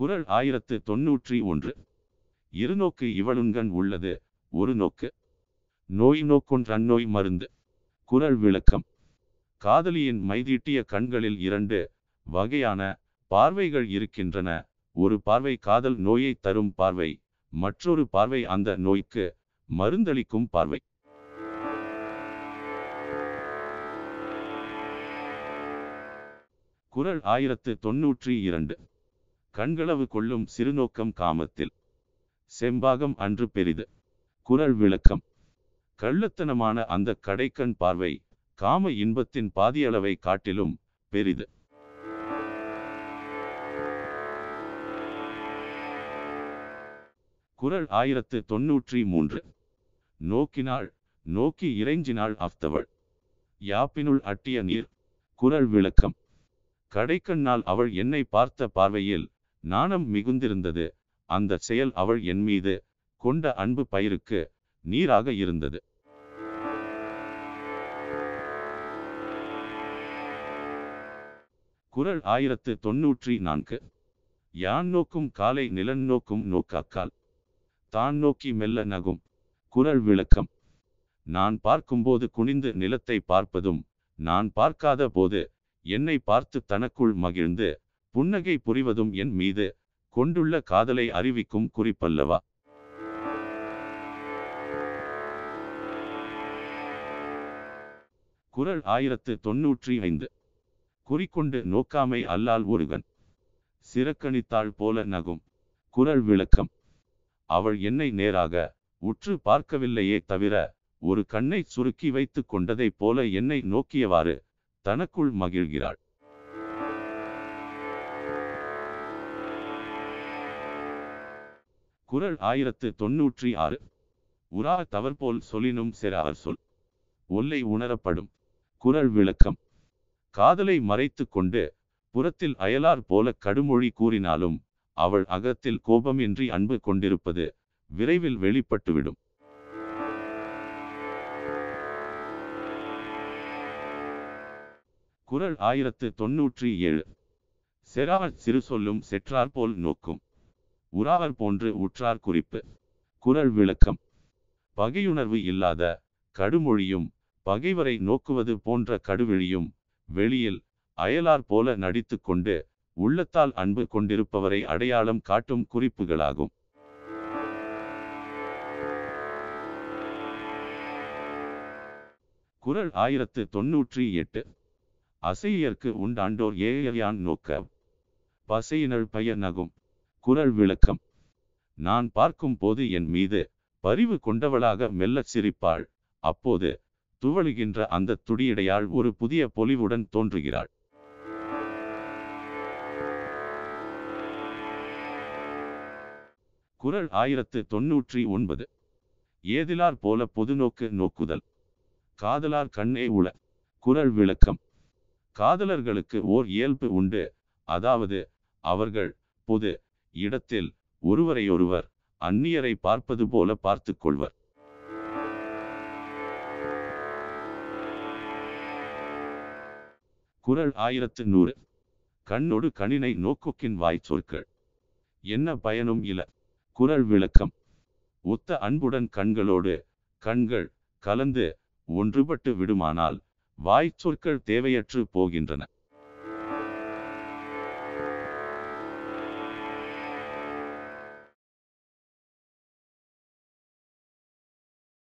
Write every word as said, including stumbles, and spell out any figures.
குறள் ஆயிரத்து தொன்னூற்றி ஒன்று. இருநோக்கு இவளுண்கண் உள்ளது, ஒரு நோக்கு நோய் நோக்கொன்றன்னோய் மருந்து. குறள் விளக்கம். காதலியின் மைதீட்டிய கண்களில் இரண்டு வகையான பார்வைகள் இருக்கின்றன. ஒரு பார்வை காதல் நோயை தரும் பார்வை, மற்றொரு பார்வை அந்த நோய்க்கு மருந்தளிக்கும் பார்வை. குறள் ஆயிரத்து தொன்னூற்றி இரண்டு. கண்களவு கொள்ளும் சிறுநோக்கம் காமத்தில் செம்பாகம் அன்று பெரிது. குறள் விளக்கம். கள்ளத்தனமான அந்த கடைக்கண் பார்வை காம இன்பத்தின் பாதியளவை காட்டிலும் பெரிது. குறள் ஆயிரத்து தொன்னூற்றி மூன்று. நோக்கினாள் நோக்கி இறைஞ்சினாள் அஃதவள், யாப்பினுள் அட்டிய நீர். குறள் விளக்கம். கடைக்கண்ணால் அவள் என்னை பார்த்த பார்வையில் நாணம் மிகுந்திருந்தது. அந்த செயல் அவள் என் மீது கொண்ட அன்பு பயிருக்கு நீராக இருந்தது. குறள் ஆயிரத்து தொன்னூற்றி நான்கு. யான் நோக்கும் காலை நிலன் நோக்கும் நோக்காக்கால் தான் நோக்கி மெல்ல நகும். குறள் விளக்கம். நான் பார்க்கும்போது குனிந்து நிலத்தை பார்ப்பதும், நான் பார்க்காத போது என்னை பார்த்து தனக்குள் மகிழ்ந்து புன்னகை புரிவதும் என் மீது கொண்டுள்ள காதலை அறிவிக்கும் குறிப்பல்லவா? குறள் ஆயிரத்து தொன்னூற்றி ஐந்து. குறிக்கொண்டு நோக்காமை அல்லால் ஒருகன் சிறக்கணித்தாள் போல நகும். குறள் விளக்கம். அவள் என்னை நேராக உற்று பார்க்கவில்லையே தவிர, ஒரு கண்ணை சுருக்கி வைத்து கொண்டதை போல என்னை நோக்கியவாறு தனக்குள் மகிழ்கிறாள். குறள் ஆயிரத்து தொன்னூற்றி ஆறு. உரா தவற்போல் சொல்லினும் செரார் சொல் ஒல்லை உணரப்படும். குறள் விளக்கம். காதலை மறைத்து கொண்டு புறத்தில் அயலார் போல கடுமொழி கூறினாலும் அவள் அகத்தில் கோபமின்றி அன்பு கொண்டிருப்பது விரைவில் வெளிப்பட்டுவிடும். குறள் ஆயிரத்து தொன்னூற்றி ஏழு. செரார் சிறு சொல்லும் செற்றார் போல் நோக்கும், உராவர் போன்று உற்றார் குறிப்பு. குறள் விளக்கம். பகையுணர்வு இல்லாத கடுமொழியும் பகைவரை நோக்குவது போன்ற கடுவெளியும் வெளியில் அயலார் போல நடித்து கொண்டு உள்ளத்தால் அன்பு கொண்டிருப்பவரை அடையாளம் காட்டும் குறிப்புகளாகும். குறள் ஆயிரத்து தொன்னூற்றி எட்டு. அசையர்க்கு உண்டாண்டோர் ஏயர்யான் நோக்க பசையினள் பய நகும். குறள் விளக்கம். நான் பார்க்கும் போது என் மீது பரிவு கொண்டவளாக மெல்ல சிரிப்பாள். அப்போது துவழுகின்ற அந்த துடியடையாள் ஒரு புதிய பொலிவுடன் தோன்றுகிறாள். குறள் ஆயிரத்து தொன்னூற்றி ஒன்பது. ஏதிலார் போல பொதுநோக்கு நோக்குதல் காதலார் கண்ணே உள. குறள் விளக்கம். காதலர்களுக்கு ஓர் இயல்பு உண்டு, அதாவது அவர்கள் பொது இடத்தில் ஒருவரையொருவர் அந்நியரை பார்ப்பது போல பார்த்து கொள்வர். குறள் ஆயிரத்து நூறு. கண்ணொடு கணினை நோக்குக்கின் வாய் சொற்கள் என்ன பயனும் இல. குறள் விளக்கம். ஒத்த அன்புடன் கண்களோடு கண்கள் கலந்து ஒன்றுபட்டு விடுமானால் வாய்ச்சொற்கள் தேவையற்று போகின்றன.